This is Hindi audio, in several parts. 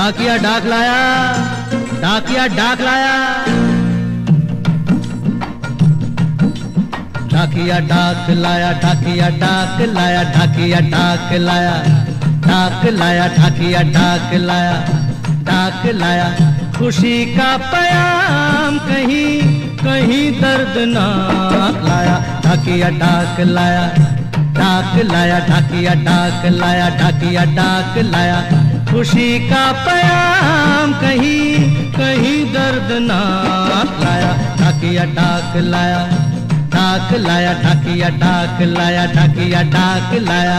डाकिया डाक लाया, डाकिया डाक लाया, डाकिया डाक लाया, डाकिया डाक लाया, डाकिया डाक लाया, डाक लाया, डाकिया डाक लाया, डाक लाया। खुशी का पयाम कहीं कहीं दर्दनाक लाया, डाकिया डाक लाया, डाक लाया, डाकिया डाक लाया, डाकिया डाक लाया। खुशी का पयाम कहीं कहीं दर्दनाक लाया, डाकिया डाक लाया, डाक लाया, डाकिया डाक लाया, डाकिया डाक लाया।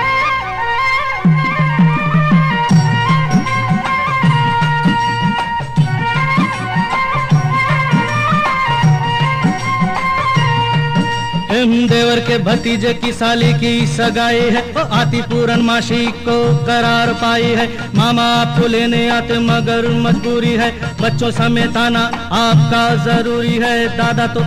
देवर के भतीजे की साली की सगाई है, वो आती पूर्णमासी को करार पाई है। मामा आपको लेने आते मगर मजबूरी है, बच्चों समेत आना आपका जरूरी है। दादा तो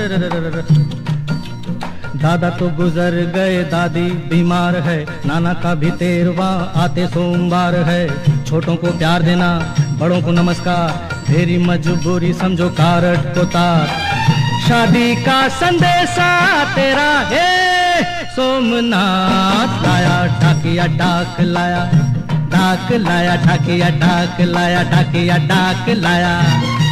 दादा तो गुजर गए, दादी बीमार है, नाना का भी 13वां आते सोमवार है। छोटों को प्यार देना, बड़ों को नमस्कार, तेरी मजबूरी समझो कारट को तार। शादी का संदेशा तेरा है सोमनाथ लाया, डाकिया डाक लाया, डाक लाया, डाकिया डाक लाया, डाकिया डाक लाया।